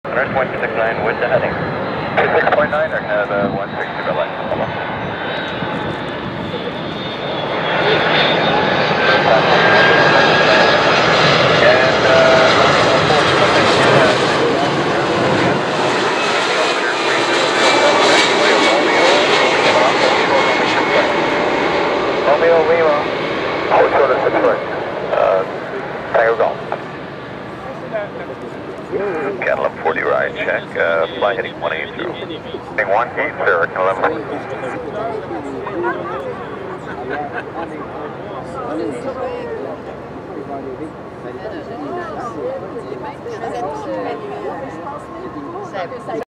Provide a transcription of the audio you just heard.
100.69, what's the heading? 6.9, or can I have a 160 relay? Romeo Lima, hold short of 6 foot. Tango Golf. Cadillac 40 right, check. Fly heading 180. Heading 180, can 11.